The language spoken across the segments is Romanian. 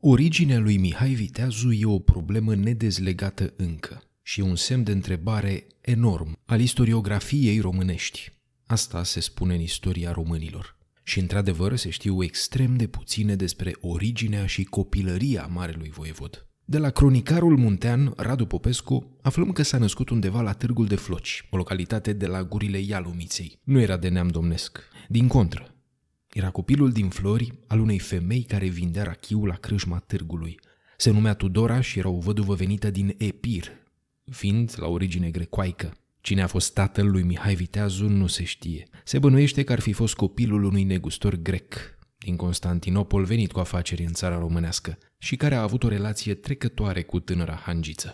Originea lui Mihai Viteazu e o problemă nedezlegată încă și e un semn de întrebare enorm al istoriografiei românești. Asta se spune în istoria românilor. Și într-adevăr se știu extrem de puține despre originea și copilăria marelui voievod. De la cronicarul muntean Radu Popescu aflăm că s-a născut undeva la Târgul de Floci, o localitate de la gurile Ialumiței. Nu era de neam domnesc, din contră. Era copilul din Flori al unei femei care vindea rachiu la crâșma târgului. Se numea Tudora și era o văduvă venită din Epir, fiind la origine grecoaică. Cine a fost tatăl lui Mihai Viteazu nu se știe. Se bănuiește că ar fi fost copilul unui negustor grec din Constantinopol venit cu afaceri în țara românească și care a avut o relație trecătoare cu tânăra hangiță.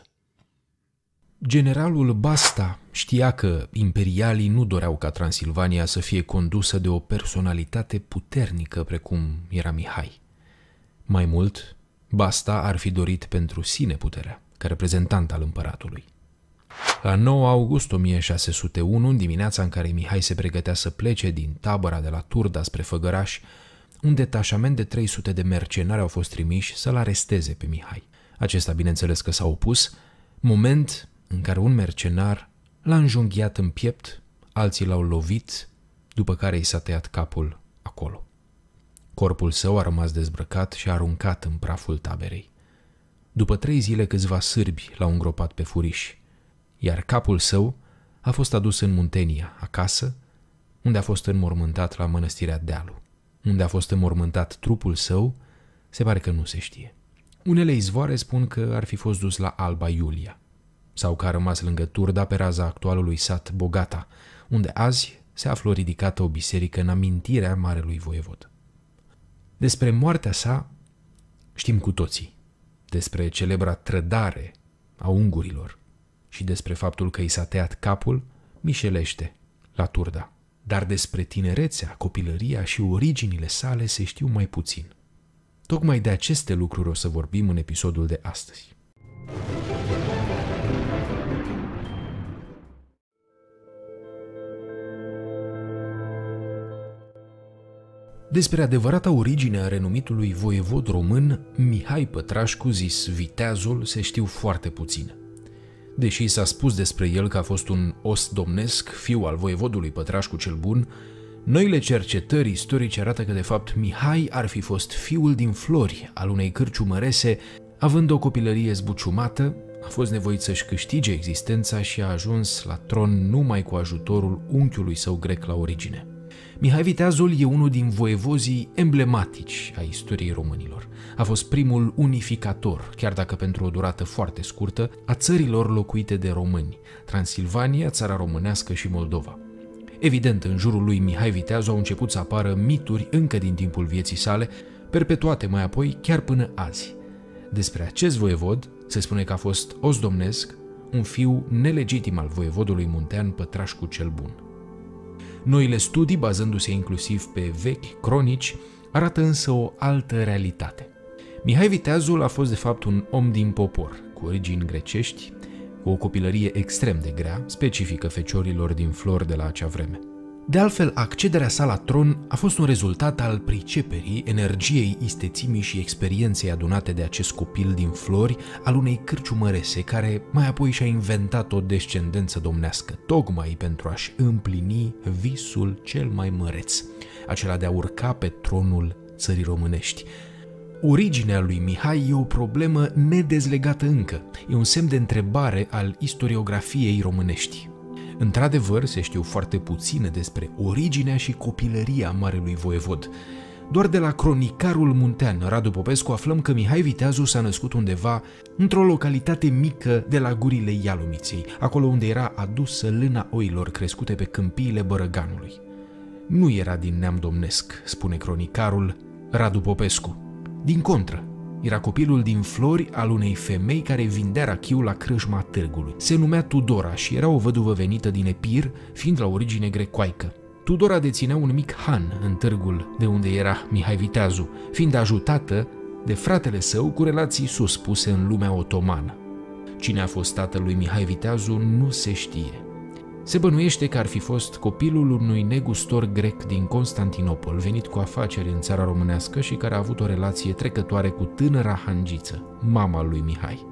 Generalul Basta știa că imperialii nu doreau ca Transilvania să fie condusă de o personalitate puternică precum era Mihai. Mai mult, Basta ar fi dorit pentru sine puterea, ca reprezentant al împăratului. La 9 august 1601, în dimineața în care Mihai se pregătea să plece din tabăra de la Turda spre Făgăraș, un detașament de 300 de mercenari au fost trimiși să-l aresteze pe Mihai. Acesta, bineînțeles că s-a opus, moment în care un mercenar l-a înjunghiat în piept, alții l-au lovit, după care i s-a tăiat capul acolo. Corpul său a rămas dezbrăcat și aruncat în praful taberei. După 3 zile câțiva sârbi l-au îngropat pe furiș, iar capul său a fost adus în Muntenia, acasă, unde a fost înmormântat la mănăstirea Dealu. Unde a fost înmormântat trupul său, se pare că nu se știe. Unele izvoare spun că ar fi fost dus la Alba Iulia, sau că a rămas lângă Turda pe raza actualului sat Bogata, unde azi se află ridicată o biserică în amintirea marelui voievod. Despre moartea sa știm cu toții, despre celebra trădare a ungurilor și despre faptul că i s-a tăiat capul mișelește la Turda. Dar despre tinerețea, copilăria și originile sale se știu mai puțin. Tocmai de aceste lucruri o să vorbim în episodul de astăzi. Despre adevărata origine a renumitului voievod român, Mihai Pătrașcu, zis Viteazul, se știu foarte puține. Deși s-a spus despre el că a fost un os domnesc, fiu al voievodului Pătrașcu cel Bun, noile cercetări istorice arată că de fapt Mihai ar fi fost fiul din Flori al unei cârciumărese, având o copilărie zbuciumată, a fost nevoit să-și câștige existența și a ajuns la tron numai cu ajutorul unchiului său grec la origine. Mihai Viteazul e unul din voievozii emblematici a istoriei românilor. A fost primul unificator, chiar dacă pentru o durată foarte scurtă, a țărilor locuite de români, Transilvania, țara românească și Moldova. Evident, în jurul lui Mihai Viteazu au început să apară mituri încă din timpul vieții sale, perpetuate mai apoi chiar până azi. Despre acest voievod se spune că a fost os domnesc, un fiu nelegitim al voievodului muntean Pătrașcu cel Bun. Noile studii, bazându-se inclusiv pe vechi cronici, arată însă o altă realitate. Mihai Viteazul a fost de fapt un om din popor, cu origini grecești, cu o copilărie extrem de grea, specifică feciorilor din Flori de la acea vreme. De altfel, accederea sa la tron a fost un rezultat al priceperii, energiei, istețimii și experienței adunate de acest copil din Flori al unei cârciumărese care mai apoi și-a inventat o descendență domnească, tocmai pentru a-și împlini visul cel mai măreț, acela de a urca pe tronul țării românești. Originea lui Mihai e o problemă nedezlegată încă, e un semn de întrebare al istoriografiei românești. Într-adevăr, se știu foarte puține despre originea și copilăria marelui voievod. Doar de la cronicarul muntean Radu Popescu aflăm că Mihai Viteazu s-a născut undeva într-o localitate mică de la gurile Ialumiței, acolo unde era adusă lâna oilor crescute pe câmpiile Bărăganului. Nu era din neam domnesc, spune cronicarul Radu Popescu. Din contră, era copilul din Flori al unei femei care vindea rachiu la crâșma târgului. Se numea Tudora și era o văduvă venită din Epir, fiind la origine grecoaică. Tudora deținea un mic han în târgul de unde era Mihai Viteazu, fiind ajutată de fratele său cu relații suspuse în lumea otomană. Cine a fost tatăl lui Mihai Viteazu nu se știe. Se bănuiește că ar fi fost copilul unui negustor grec din Constantinopol, venit cu afaceri în țara românească și care a avut o relație trecătoare cu tânăra hangiță, mama lui Mihai.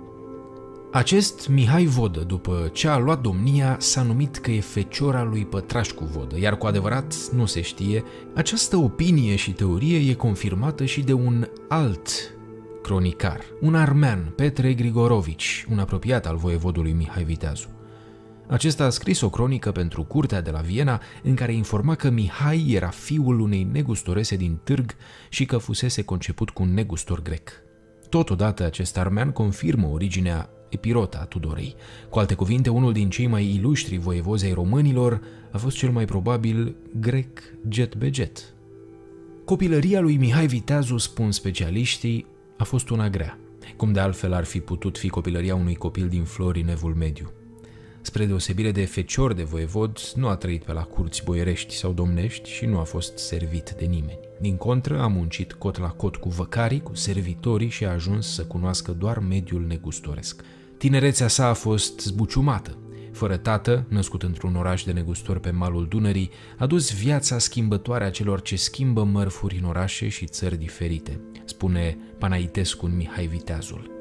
Acest Mihai Vodă, după ce a luat domnia, s-a numit că e feciora lui Pătrașcu Vodă, iar cu adevărat nu se știe. Această opinie și teorie e confirmată și de un alt cronicar, un armean, Petre Grigorovici, un apropiat al voievodului Mihai Viteazu. Acesta a scris o cronică pentru curtea de la Viena în care informa că Mihai era fiul unei negustorese din Târg și că fusese conceput cu un negustor grec. Totodată, acest armean confirmă originea epirota a Tudorei. Cu alte cuvinte, unul din cei mai iluștri voievozi ai românilor a fost cel mai probabil grec jet be jet. Copilăria lui Mihai Viteazu, spun specialiștii, a fost una grea, cum de altfel ar fi putut fi copilăria unui copil din Florin Evul Mediu. Spre deosebire de fecior de voievod, nu a trăit pe la curți boierești sau domnești și nu a fost servit de nimeni. Din contră, a muncit cot la cot cu văcarii, cu servitorii și a ajuns să cunoască doar mediul negustoresc. Tinerețea sa a fost zbuciumată. Fără tată, născut într-un oraș de negustori pe malul Dunării, a dus viața schimbătoare a celor ce schimbă mărfuri în orașe și țări diferite, spune Panaitescu în Mihai Viteazul.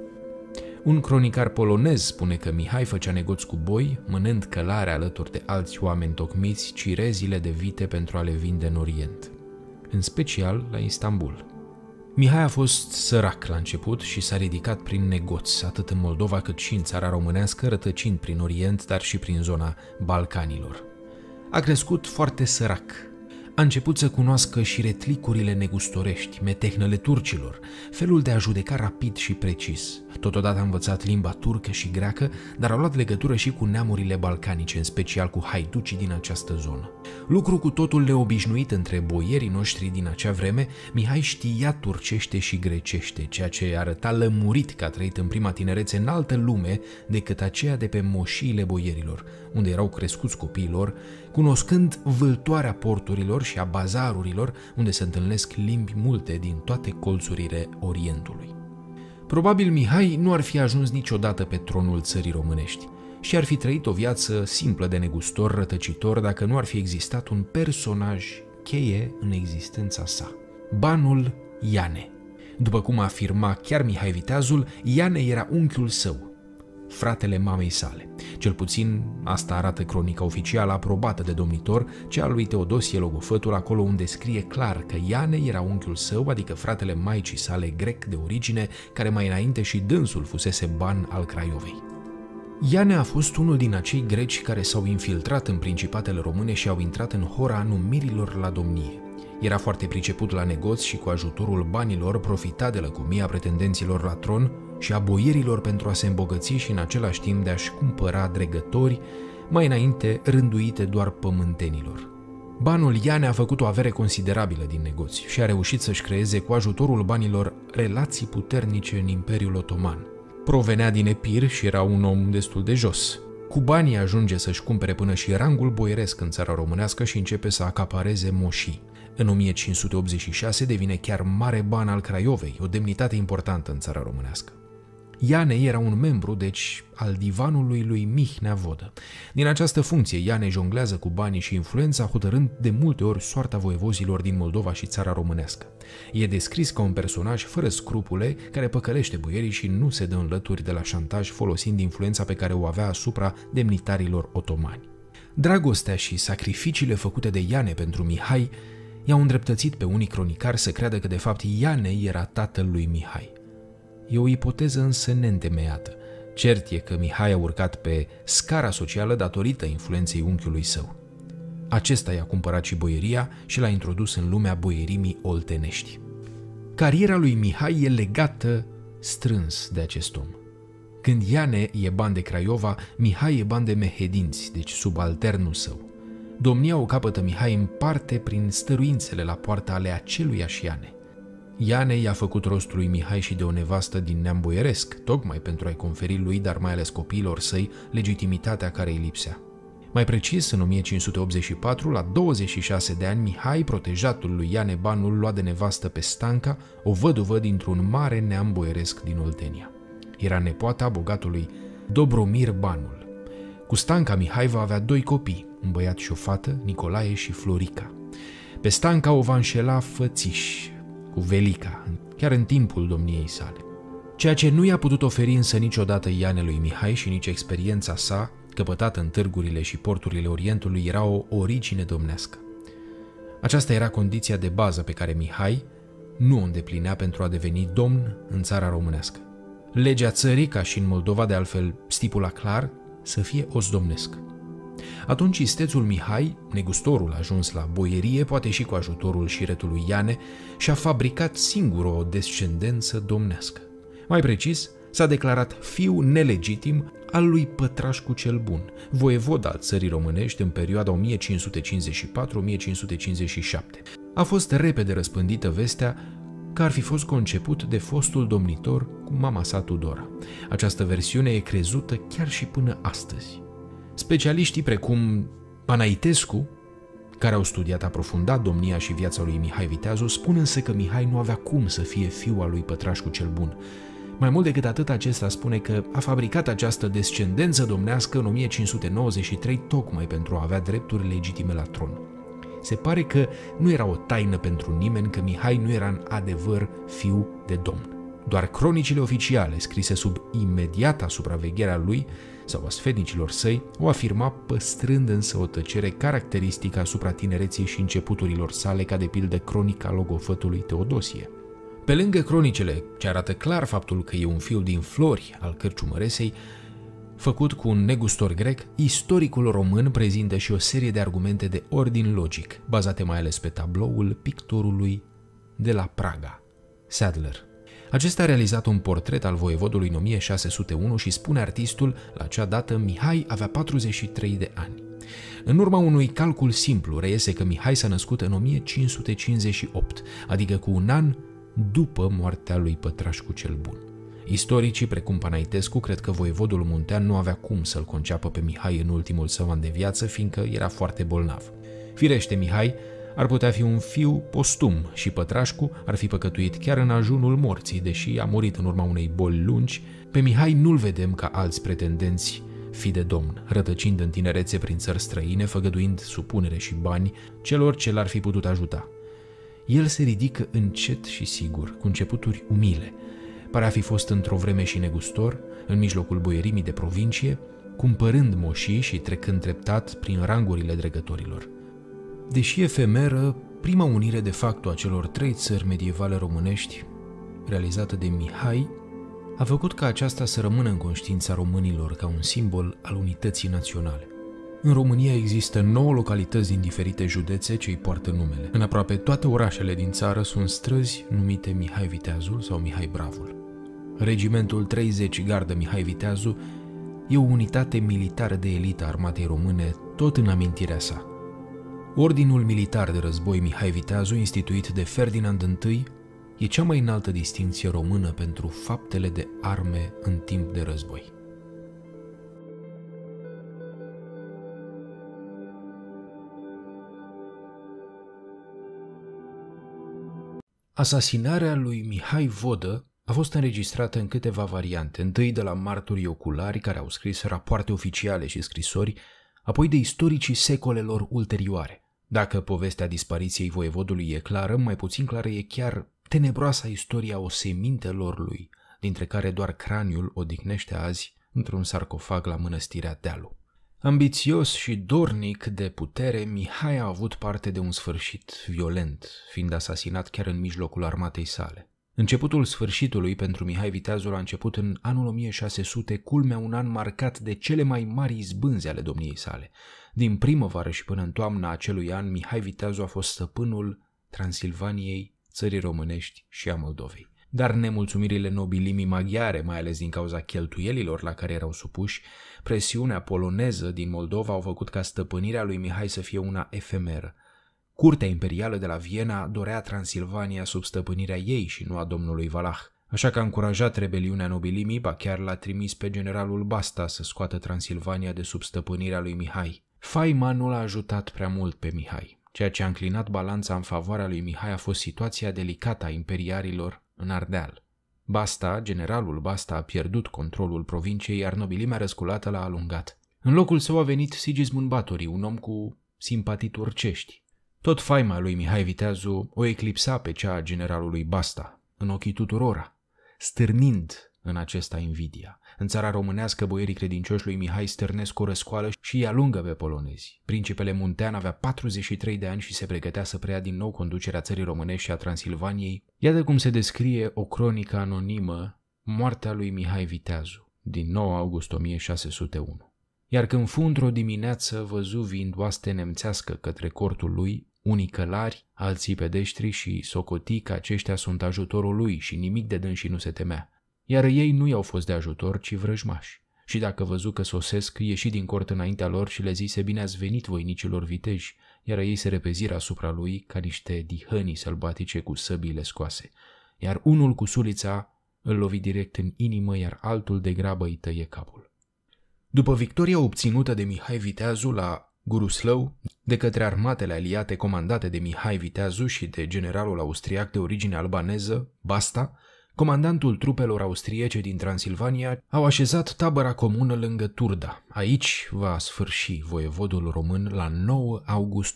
Un cronicar polonez spune că Mihai făcea negoți cu boi, mânând călare alături de alți oameni tocmiți cirezile de vite pentru a le vinde în Orient, în special la Istanbul. Mihai a fost sărac la început și s-a ridicat prin negoți, atât în Moldova cât și în țara românească, rătăcind prin Orient, dar și prin zona Balcanilor. A crescut foarte sărac. A început să cunoască și retlicurile negustorești, metehnele turcilor, felul de a judeca rapid și precis. Totodată a învățat limba turcă și greacă, dar a luat legătură și cu neamurile balcanice, în special cu haiducii din această zonă. Lucru cu totul neobișnuit între boierii noștri din acea vreme, Mihai știa turcește și grecește, ceea ce arăta lămurit că a trăit în prima tinerețe în altă lume decât aceea de pe moșiile boierilor, unde erau crescuți copiilor, cunoscând vâltoarea porturilor și a bazarurilor, unde se întâlnesc limbi multe din toate colțurile Orientului. Probabil Mihai nu ar fi ajuns niciodată pe tronul țării românești și ar fi trăit o viață simplă de negustor rătăcitor dacă nu ar fi existat un personaj cheie în existența sa, banul Iane. După cum afirma chiar Mihai Viteazul, Iane era unchiul său, fratele mamei sale. Cel puțin asta arată cronica oficială aprobată de domnitor, cea a lui Teodosie Logofătul, acolo unde scrie clar că Iane era unchiul său, adică fratele maicii sale grec de origine, care mai înainte și dânsul fusese ban al Craiovei. Iane a fost unul din acei greci care s-au infiltrat în principatele române și au intrat în hora numirilor la domnie. Era foarte priceput la negoți și cu ajutorul banilor profita de lăcomia pretendenților la tron și a boierilor pentru a se îmbogăți și în același timp de a-și cumpăra dregători, mai înainte rânduite doar pământenilor. Banul Iane a făcut o avere considerabilă din negoți și a reușit să-și creeze cu ajutorul banilor relații puternice în Imperiul Otoman. Provenea din Epir și era un om destul de jos. Cu banii ajunge să-și cumpere până și rangul boieresc în țara românească și începe să acapareze moșii. În 1586 devine chiar mare ban al Craiovei, o demnitate importantă în țara românească. Iane era un membru, deci, al divanului lui Mihnea Vodă. Din această funcție, Iane jonglează cu banii și influența, hotărând de multe ori soarta voievozilor din Moldova și țara românească. E descris ca un personaj fără scrupule, care păcălește boierii și nu se dă în lături de la șantaj, folosind influența pe care o avea asupra demnitarilor otomani. Dragostea și sacrificiile făcute de Iane pentru Mihai i-au îndreptățit pe unii cronicari să creadă că de fapt Iane era tatăl lui Mihai. E o ipoteză însă neîntemeiată. Cert e că Mihai a urcat pe scara socială datorită influenței unchiului său. Acesta i-a cumpărat și boieria și l-a introdus în lumea boierimii oltenești. Cariera lui Mihai e legată strâns de acest om. Când Iane e ban de Craiova, Mihai e ban de Mehedinți, deci subalternul său. Domnia o capătă Mihai în parte prin stăruințele la poarta ale aceluiași Iane. Iane i-a făcut rostul lui Mihai și de o nevastă din neam boieresc, tocmai pentru a-i conferi lui, dar mai ales copiilor săi, legitimitatea care îi lipsea. Mai precis, în 1584, la 26 de ani, Mihai, protejatul lui Iane Banul, lua de nevastă pe Stanca, o văduvă dintr-un mare neam boieresc din Oltenia. Era nepoata bogatului Dobromir Banul. Cu Stanca, Mihai va avea 2 copii, un băiat și o fată, Nicolae și Florica. Pe Stanca o va înșela fățiș, cu Velica, chiar în timpul domniei sale. Ceea ce nu i-a putut oferi însă niciodată Ianelui Mihai și nici experiența sa, căpătată în târgurile și porturile Orientului, era o origine domnească. Aceasta era condiția de bază pe care Mihai nu o îndeplinea pentru a deveni domn în țara românească. Legea țării, ca și în Moldova de altfel, stipula clar să fie os domnesc. Atunci istețul Mihai, negustorul ajuns la boierie, poate și cu ajutorul șiretului Iane, și-a fabricat singur o descendență domnească. Mai precis, s-a declarat fiu nelegitim al lui Pătrașcu cel Bun, voievod al țării românești în perioada 1554-1557. A fost repede răspândită vestea că ar fi fost conceput de fostul domnitor cu mama sa Tudora. Această versiune e crezută chiar și până astăzi. Specialiștii precum Panaitescu, care au studiat aprofundat domnia și viața lui Mihai Viteazu, spun însă că Mihai nu avea cum să fie fiul al lui Pătrașcu cel Bun. Mai mult decât atât, acesta spune că a fabricat această descendență domnească în 1593 tocmai pentru a avea drepturi legitime la tron. Se pare că nu era o taină pentru nimeni că Mihai nu era în adevăr fiu de domn. Doar cronicile oficiale, scrise sub imediata supravegherea lui sau a sfetnicilor săi, o afirma, păstrând însă o tăcere caracteristică asupra tinereții și începuturilor sale, ca de pildă cronica logofătului Teodosie. Pe lângă cronicele ce arată clar faptul că e un fiu din Flori al Cărciumăresei, făcut cu un negustor grec, istoricul român prezintă și o serie de argumente de ordin logic, bazate mai ales pe tabloul pictorului de la Praga, Sadler. Acesta a realizat un portret al voievodului în 1601 și spune artistul, la acea dată Mihai avea 43 de ani. În urma unui calcul simplu reiese că Mihai s-a născut în 1558, adică cu un an după moartea lui Pătrașcu cel Bun. Istoricii, precum Panaitescu, cred că voievodul muntean nu avea cum să-l conceapă pe Mihai în ultimul său an de viață, fiindcă era foarte bolnav. Firește, Mihai ar putea fi un fiu postum și Pătrașcu ar fi păcătuit chiar în ajunul morții, deși a murit în urma unei boli lungi. Pe Mihai nu-l vedem ca alți pretendenți fi de domn, rătăcind în tinerețe prin țări străine, făgăduind supunere și bani celor ce l-ar fi putut ajuta. El se ridică încet și sigur, cu începuturi umile. Pare a fi fost într-o vreme și negustor, în mijlocul boierimii de provincie, cumpărând moșii și trecând treptat prin rangurile dregătorilor. Deși efemeră, prima unire de facto a celor 3 țări medievale românești, realizată de Mihai, a făcut ca aceasta să rămână în conștiința românilor ca un simbol al unității naționale. În România există 9 localități din diferite județe ce îi poartă numele. În aproape toate orașele din țară sunt străzi numite Mihai Viteazul sau Mihai Bravul. Regimentul 30 Gardă Mihai Viteazu e o unitate militară de elită a armatei române, tot în amintirea sa. Ordinul militar de război Mihai Viteazu, instituit de Ferdinand I, e cea mai înaltă distincție română pentru faptele de arme în timp de război. Asasinarea lui Mihai Vodă a fost înregistrată în câteva variante, întâi de la martorii oculari care au scris rapoarte oficiale și scrisori, apoi de istoricii secolelor ulterioare. Dacă povestea dispariției voievodului e clară, mai puțin clară e chiar tenebroasa istoria osemintelor lui, dintre care doar craniul odihnește azi într-un sarcofag la mănăstirea Dealu. Ambițios și dornic de putere, Mihai a avut parte de un sfârșit violent, fiind asasinat chiar în mijlocul armatei sale. Începutul sfârșitului pentru Mihai Viteazul a început în anul 1600, culmea un an marcat de cele mai mari izbânzi ale domniei sale. Din primăvară și până în toamna acelui an, Mihai Viteazu a fost stăpânul Transilvaniei, țării românești și a Moldovei. Dar nemulțumirile nobilimii maghiare, mai ales din cauza cheltuielilor la care erau supuși, presiunea poloneză din Moldova au făcut ca stăpânirea lui Mihai să fie una efemeră. Curtea imperială de la Viena dorea Transilvania sub stăpânirea ei și nu a domnului Valah, așa că a încurajat rebeliunea nobilimii, ba chiar l-a trimis pe generalul Basta să scoată Transilvania de sub stăpânirea lui Mihai. Faima nu l-a ajutat prea mult pe Mihai. Ceea ce a înclinat balanța în favoarea lui Mihai a fost situația delicată a imperiarilor în Ardeal. Generalul Basta a pierdut controlul provinciei, iar nobilimea răsculată l-a alungat. În locul său a venit Sigismund Báthory, un om cu simpatii turcești. Tot faima lui Mihai Viteazu o eclipsa pe cea a generalului Basta, în ochii tuturora, stârnind în acesta invidia. În țara românească, boierii credincioși lui Mihai stârnesc o răscoală și îi alungă pe polonezi. Principele Muntean avea 43 de ani și se pregătea să preia din nou conducerea țării românești și a Transilvaniei. Iată cum se descrie o cronică anonimă, moartea lui Mihai Viteazu, din 9 august 1601. Iar când fu într-o dimineață, văzu viind oaste nemțească către cortul lui, unii călari, alții pedeștri și socoti că aceștia sunt ajutorul lui și nimic de dânsii nu se temea. Iar ei nu i-au fost de ajutor, ci vrăjmași. Și dacă văzu că sosesc, ieși din cort înaintea lor și le zise: bine ați venit, voinicilor viteji, iar ei se repeziră asupra lui ca niște dihănii sălbatice cu săbiile scoase. Iar unul cu sulița îl lovi direct în inimă, iar altul de grabă îi tăie capul. După victoria obținută de Mihai Viteazu la Guruslău, de către armatele aliate comandate de Mihai Viteazu și de generalul austriac de origine albaneză, Basta, comandantul trupelor austriece din Transilvania, au așezat tabăra comună lângă Turda. Aici va sfârși voievodul român la 9 august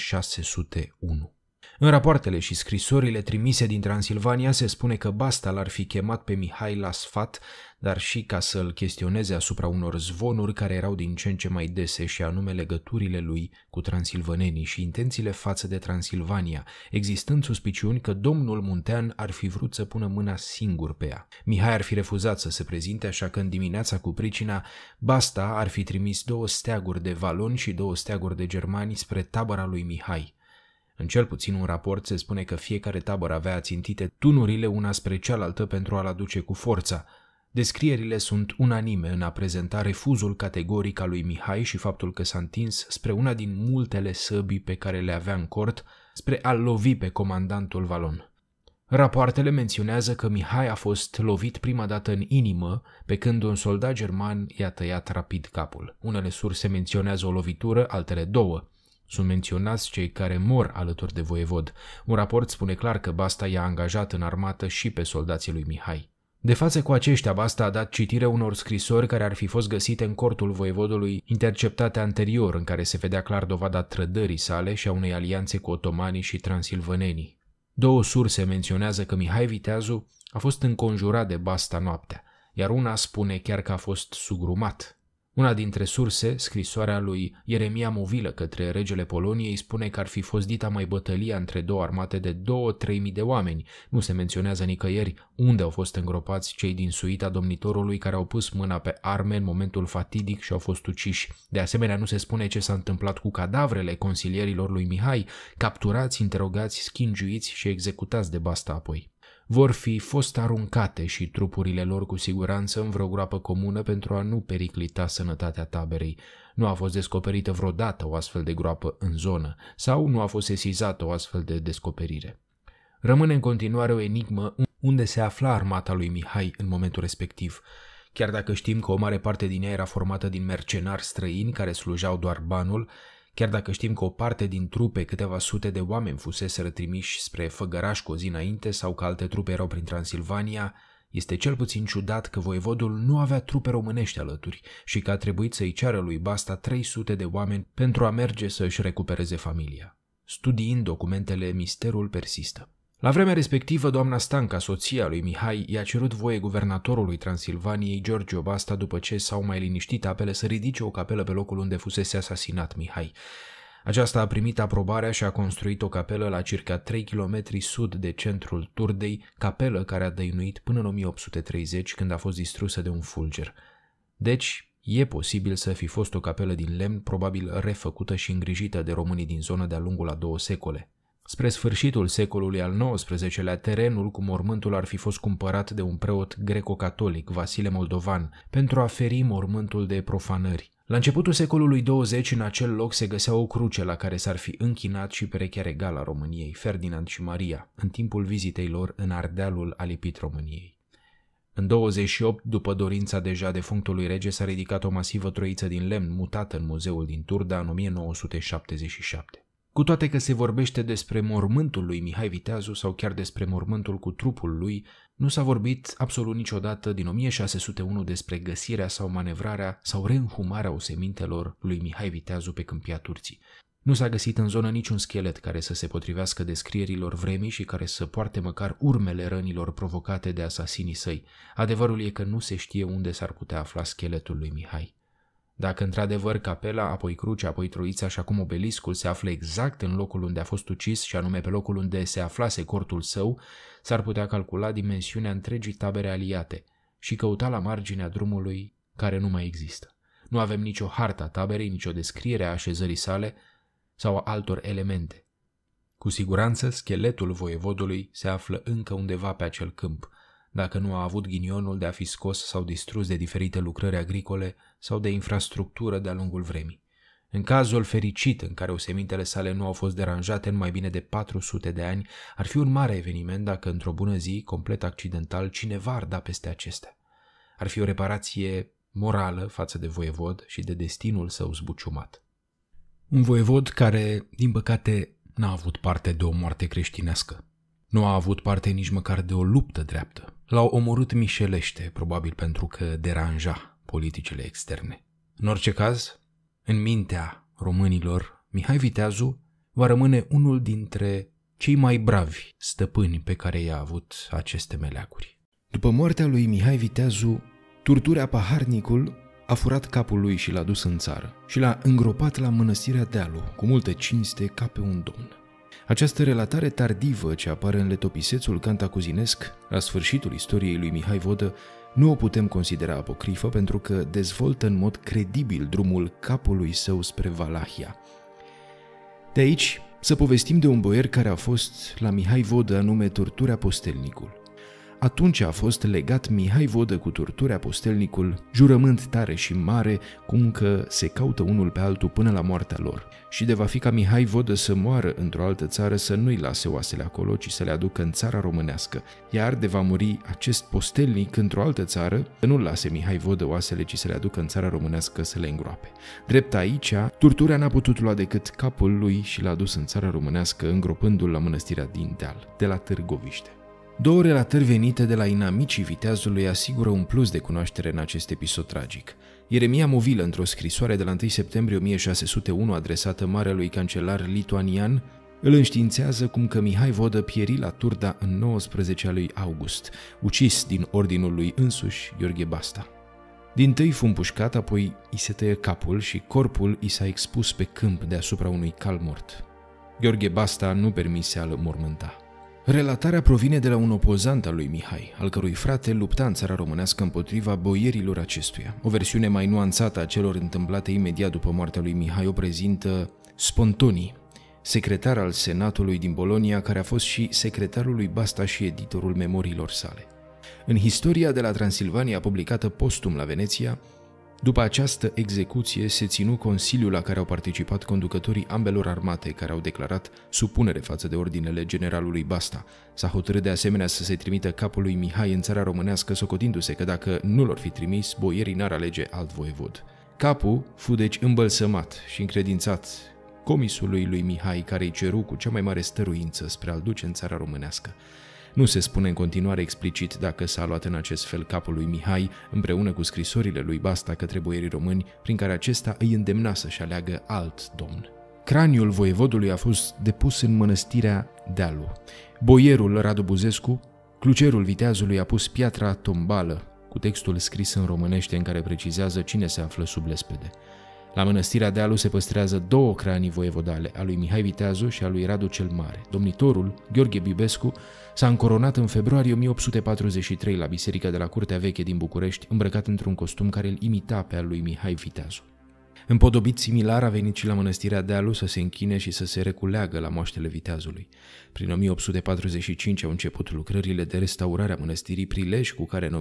1601. În rapoartele și scrisorile trimise din Transilvania se spune că Basta l-ar fi chemat pe Mihai la sfat, dar și ca să-l chestioneze asupra unor zvonuri care erau din ce în ce mai dese, și anume legăturile lui cu transilvanenii și intențiile față de Transilvania, existând suspiciuni că domnul Muntean ar fi vrut să pună mâna singur pe ea. Mihai ar fi refuzat să se prezinte, așa că în dimineața cu pricina, Basta ar fi trimis 2 steaguri de valoni și 2 steaguri de germani spre tabăra lui Mihai. În cel puțin un raport se spune că fiecare tabără avea țintite tunurile una spre cealaltă pentru a-l aduce cu forța. Descrierile sunt unanime în a prezenta refuzul categoric al lui Mihai și faptul că s-a întins spre una din multele săbii pe care le avea în cort, spre a-l lovi pe comandantul valon. Rapoartele menționează că Mihai a fost lovit prima dată în inimă, pe când un soldat german i-a tăiat rapid capul. Unele surse menționează o lovitură, altele 2. Sunt menționați cei care mor alături de voievod. Un raport spune clar că Basta i-a angajat în armată și pe soldații lui Mihai. De față cu aceștia, Basta a dat citire unor scrisori care ar fi fost găsite în cortul voievodului, interceptate anterior, în care se vedea clar dovada trădării sale și a unei alianțe cu otomanii și transilvanenii. 2 surse menționează că Mihai Viteazu a fost înconjurat de Basta noaptea, iar una spune chiar că a fost sugrumat. Una dintre surse, scrisoarea lui Ieremia Movilă către regele Poloniei, spune că ar fi fost dita mai bătălia între 2 armate de 2-3 mii de oameni. Nu se menționează nicăieri unde au fost îngropați cei din suita domnitorului care au pus mâna pe arme în momentul fatidic și au fost uciși. De asemenea, nu se spune ce s-a întâmplat cu cadavrele consilierilor lui Mihai, capturați, interogați, schingiuiți și executați de Basta apoi. Vor fi fost aruncate și trupurile lor cu siguranță în vreo groapă comună pentru a nu periclita sănătatea taberei. Nu a fost descoperită vreodată o astfel de groapă în zonă sau nu a fost sesizată o astfel de descoperire. Rămâne în continuare o enigmă unde se afla armata lui Mihai în momentul respectiv. Chiar dacă știm că o mare parte din ea era formată din mercenari străini care slujau doar banul, chiar dacă știm că o parte din trupe, câteva sute de oameni, fuseseră trimiși spre Făgăraș cu o zi înainte sau că alte trupe erau prin Transilvania, este cel puțin ciudat că voievodul nu avea trupe românești alături și că a trebuit să-i ceară lui Basta 300 de oameni pentru a merge să își recupereze familia. Studiind documentele, misterul persistă. La vremea respectivă, doamna Stanca, soția lui Mihai, i-a cerut voie guvernatorului Transilvaniei, Giorgio Basta, după ce s-au mai liniștit apele, să ridice o capelă pe locul unde fusese asasinat Mihai. Aceasta a primit aprobarea și a construit o capelă la circa 3 km sud de centrul Turdei, capelă care a dăinuit până în 1830, când a fost distrusă de un fulger. Deci, e posibil să fi fost o capelă din lemn, probabil refăcută și îngrijită de românii din zonă de-a lungul a 2 secole. Spre sfârșitul secolului al XIX-lea, terenul cu mormântul ar fi fost cumpărat de un preot greco-catolic, Vasile Moldovan, pentru a feri mormântul de profanări. La începutul secolului 20, în acel loc se găsea o cruce la care s-ar fi închinat și perechea regală a României, Ferdinand și Maria, în timpul vizitei lor în Ardealul alipit României. În 28, după dorința deja defunctului rege, s-a ridicat o masivă troiță din lemn mutată în muzeul din Turda în 1977. Cu toate că se vorbește despre mormântul lui Mihai Viteazu sau chiar despre mormântul cu trupul lui, nu s-a vorbit absolut niciodată din 1601 despre găsirea sau manevrarea sau reînhumarea osemintelor lui Mihai Viteazu pe câmpia Turții. Nu s-a găsit în zonă niciun schelet care să se potrivească descrierilor vremii și care să poarte măcar urmele rănilor provocate de asasinii săi. Adevărul e că nu se știe unde s-ar putea afla scheletul lui Mihai. Dacă într-adevăr capela, apoi crucea, apoi troița și acum obeliscul se află exact în locul unde a fost ucis și anume pe locul unde se aflase cortul său, s-ar putea calcula dimensiunea întregii tabere aliate și căuta la marginea drumului care nu mai există. Nu avem nicio hartă a taberei, nicio descriere a așezării sale sau a altor elemente. Cu siguranță, scheletul voievodului se află încă undeva pe acel câmp, dacă nu a avut ghinionul de a fi scos sau distrus de diferite lucrări agricole sau de infrastructură de-a lungul vremii. În cazul fericit în care osemintele sale nu au fost deranjate în mai bine de 400 de ani, ar fi un mare eveniment dacă într-o bună zi, complet accidental, cineva ar da peste acestea. Ar fi o reparație morală față de voievod și de destinul său zbuciumat. Un voievod care, din păcate, n-a avut parte de o moarte creștinească. Nu a avut parte nici măcar de o luptă dreaptă. L-au omorât mișelește, probabil pentru că deranja politicile externe. În orice caz, în mintea românilor, Mihai Viteazu va rămâne unul dintre cei mai bravi stăpâni pe care i-a avut aceste meleaguri. După moartea lui Mihai Viteazu, Turturea Paharnicul a furat capul lui și l-a dus în țară și l-a îngropat la mănăstirea Dealu, cu multă cinste ca pe un domn. Această relatare tardivă ce apare în letopisețul cantacuzinesc, la sfârșitul istoriei lui Mihai Vodă, nu o putem considera apocrifă pentru că dezvoltă în mod credibil drumul capului său spre Valahia. De aici să povestim de un boier care a fost la Mihai Vodă anume Turturea Postelnicul. Atunci a fost legat Mihai Vodă cu Turturea Postelnicul, jurământ tare și mare, cum că se caută unul pe altul până la moartea lor, și de va fi ca Mihai Vodă să moară într-o altă țară să nu-i lase oasele acolo, ci să le aducă în țara românească, iar de va muri acest postelnic într-o altă țară, să nu lase Mihai Vodă oasele, ci să le aducă în țara românească să le îngroape. Drept aici, Turturea n-a putut lua decât capul lui și l-a dus în țara românească, îngropându-l la mănăstirea din Deal, de la Târgoviște. Două relatări venite de la inamicii Viteazului asigură un plus de cunoaștere în acest episod tragic. Ieremia Movilă, într-o scrisoare de la 1 septembrie 1601 adresată marelui cancelar lituanian, îl înștiințează cum că Mihai Vodă pieri la Turda în 19 lui August, ucis din ordinul lui însuși Gheorghe Basta. Dintâi fu împușcat, apoi i se tăie capul și corpul i s-a expus pe câmp deasupra unui cal mort. Gheorghe Basta nu permise a-l mormânta. Relatarea provine de la un opozant al lui Mihai, al cărui frate lupta în țara românească împotriva boierilor acestuia. O versiune mai nuanțată a celor întâmplate imediat după moartea lui Mihai o prezintă Spontoni, secretar al Senatului din Bologna, care a fost și secretarul lui Basta și editorul memoriilor sale. În Historia de la Transilvania, publicată postum la Veneția, după această execuție se ținu consiliul la care au participat conducătorii ambelor armate care au declarat supunere față de ordinele generalului Basta. S-a hotărât de asemenea să se trimită capul lui Mihai în țara românească, socotindu-se că dacă nu l-or fi trimis, boierii n-ar alege alt voievod. Capul fu deci îmbălsămat și încredințat comisului lui Mihai, care îi ceru cu cea mai mare stăruință spre a-l duce în țara românească. Nu se spune în continuare explicit dacă s-a luat în acest fel capul lui Mihai împreună cu scrisorile lui Basta către boierii români, prin care acesta îi îndemna să-și aleagă alt domn. Craniul voievodului a fost depus în mănăstirea Dealu. Boierul Radu Buzescu, clucerul Viteazului, a pus piatra tombală cu textul scris în românește în care precizează cine se află sub lespede. La mănăstirea Dealu se păstrează două cranii voievodale, a lui Mihai Viteazu și a lui Radu cel Mare. Domnitorul, Gheorghe Bibescu, s-a încoronat în februarie 1843 la biserica de la Curtea Veche din București, îmbrăcat într-un costum care îl imita pe al lui Mihai Viteazu. Împodobit similar a venit și la mănăstirea Dealu să se închine și să se reculeagă la moaștele Viteazului. Prin 1845 au început lucrările de restaurare a mănăstirii, prilej cu care în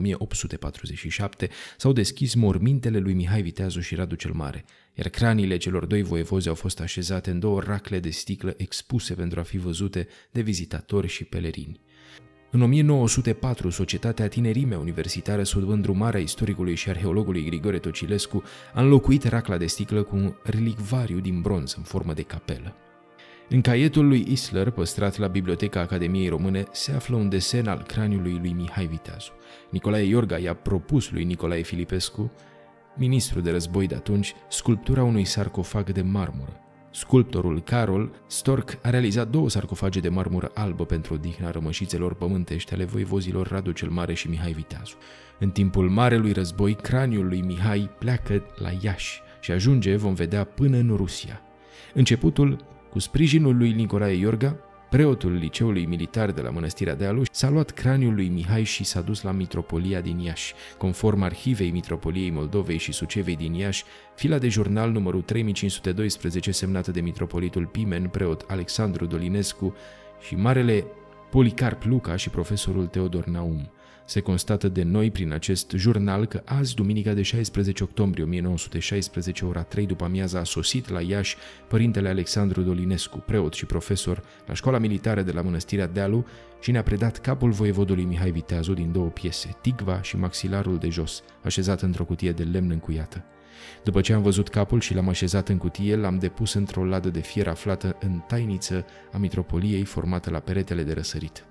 1847 s-au deschis mormintele lui Mihai Viteazu și Radu cel Mare, iar craniile celor doi voievozi au fost așezate în două racle de sticlă expuse pentru a fi văzute de vizitatori și pelerini. În 1904, Societatea Tinerimea Universitară, sub îndrumarea istoricului și arheologului Grigore Tocilescu, a înlocuit racla de sticlă cu un relicvariu din bronz în formă de capelă. În caietul lui Isler, păstrat la Biblioteca Academiei Române, se află un desen al craniului lui Mihai Viteazu. Nicolae Iorga i-a propus lui Nicolae Filipescu, ministru de război de atunci, sculptura unui sarcofag de marmură. Sculptorul Carol Storc a realizat 2 sarcofage de marmură albă pentru odihna rămășițelor pământești ale voievozilor Radu cel Mare și Mihai Viteazu. În timpul Marelui Război, craniul lui Mihai pleacă la Iași și ajunge, vom vedea, până în Rusia. Începutul, cu sprijinul lui Nicolae Iorga, preotul liceului militar de la Mănăstirea Dealu, s-a luat craniul lui Mihai și s-a dus la Mitropolia din Iași. Conform arhivei Mitropoliei Moldovei și Sucevei din Iași, fila de jurnal numărul 3512, semnată de mitropolitul Pimen, preot Alexandru Dolinescu și marele Policarp Luca și profesorul Teodor Naum. Se constată de noi prin acest jurnal că azi, duminica de 16 octombrie 1916, ora 3 după amiază, a sosit la Iași părintele Alexandru Dolinescu, preot și profesor la școala militară de la Mănăstirea Dealu și ne-a predat capul voievodului Mihai Viteazu din 2 piese, Ticva și maxilarul de jos, așezat într-o cutie de lemn încuiată. După ce am văzut capul și l-am așezat în cutie, l-am depus într-o ladă de fier aflată în tainiță a mitropoliei formată la peretele de răsărit.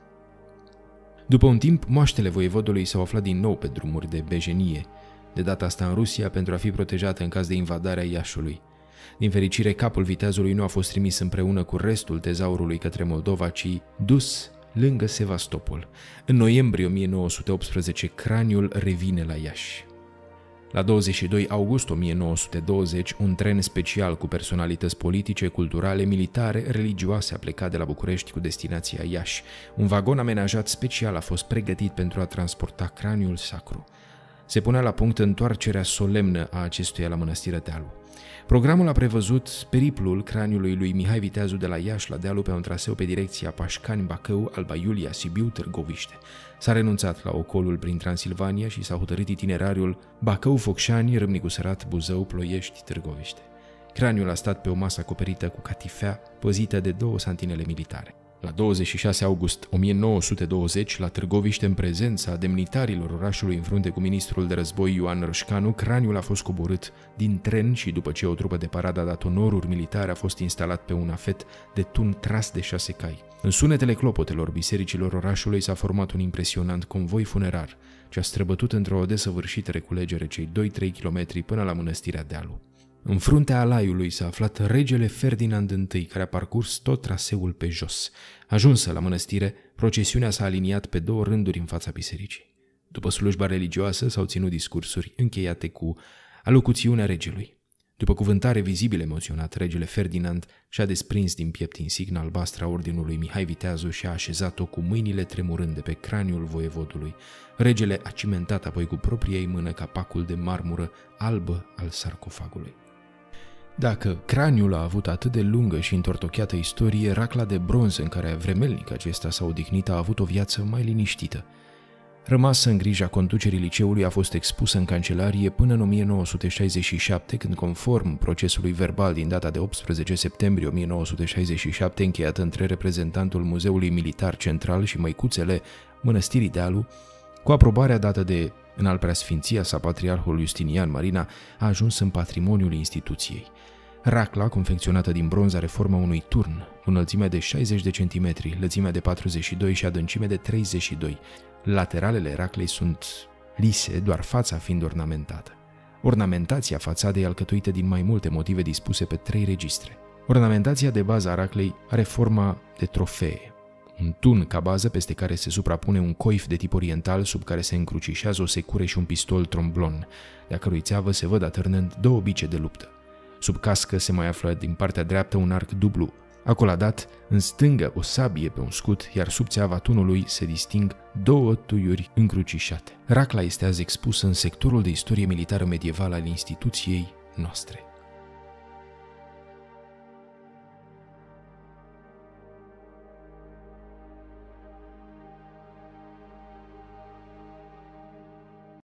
După un timp, moaștele voievodului s-au aflat din nou pe drumuri de bejenie, de data asta în Rusia, pentru a fi protejată în caz de invadare a Iașului. Din fericire, capul viteazului nu a fost trimis împreună cu restul tezaurului către Moldova, ci dus lângă Sevastopol. În noiembrie 1918, craniul revine la Iași. La 22 august 1920, un tren special cu personalități politice, culturale, militare, religioase a plecat de la București cu destinația Iași. Un vagon amenajat special a fost pregătit pentru a transporta craniul sacru. Se punea la punct întoarcerea solemnă a acestuia la Mănăstirea Dealu. Programul a prevăzut periplul craniului lui Mihai Viteazu de la Iași la Dealu pe un traseu pe direcția Pașcani-Bacău, Alba Iulia, Sibiu-Târgoviște. S-a renunțat la ocolul prin Transilvania și s-a hotărât itinerariul Bacău-Focșani, Râmnicu Sărat, Buzău, Ploiești, Târgoviște. Craniul a stat pe o masă acoperită cu catifea, păzită de 2 santinele militare. La 26 august 1920, la Târgoviște, în prezența demnitarilor orașului în frunte cu ministrul de război Ioan Rășcanu, craniul a fost coborât din tren și, după ce o trupă de paradă a dat onoruri militare, a fost instalat pe un afet de tun tras de 6 cai. În sunetele clopotelor bisericilor orașului s-a format un impresionant convoi funerar, ce a străbătut într-o desăvârșită reculegere cei 2-3 km până la Mănăstirea Dealu. În fruntea alaiului s-a aflat regele Ferdinand I, care a parcurs tot traseul pe jos. Ajunsă la mănăstire, procesiunea s-a aliniat pe 2 rânduri în fața bisericii. După slujba religioasă s-au ținut discursuri încheiate cu alocuțiunea regelui. După cuvântare vizibil emoționat, regele Ferdinand și-a desprins din piept insigna albastră a ordinului Mihai Viteazu și a așezat-o cu mâinile tremurânde pe craniul voievodului. Regele a cimentat apoi cu propria ei mână capacul de marmură albă al sarcofagului. Dacă craniul a avut atât de lungă și întortocheată istorie, racla de bronz în care vremelnic acesta s-a odihnit a avut o viață mai liniștită. Rămasă în grija conducerii liceului, a fost expusă în cancelarie până în 1967, când, conform procesului verbal din data de 18 septembrie 1967, încheiat între reprezentantul Muzeului Militar Central și măicuțele Mănăstirii Dealu, cu aprobarea dată de Înaltpreasfinția sa Patriarhul Justinian Marina, a ajuns în patrimoniul instituției. Racla, confecționată din bronz, are forma unui turn, cu înălțimea de 60 de centimetri, lățimea de 42 și adâncime de 32. Lateralele raclei sunt lise, doar fața fiind ornamentată. Ornamentația fațadei e alcătuită din mai multe motive dispuse pe 3 registre. Ornamentația de bază a raclei are forma de trofee. Un tun ca bază peste care se suprapune un coif de tip oriental sub care se încrucișează o secură și un pistol tromblon, de-a cărui țeavă se văd atârnând 2 bice de luptă. Sub cască se mai află din partea dreaptă un arc dublu, acoladat, în stângă o sabie pe un scut, iar sub țeava tunului se disting 2 tuiuri încrucișate. Racla este azi expusă în sectorul de istorie militară medievală al instituției noastre.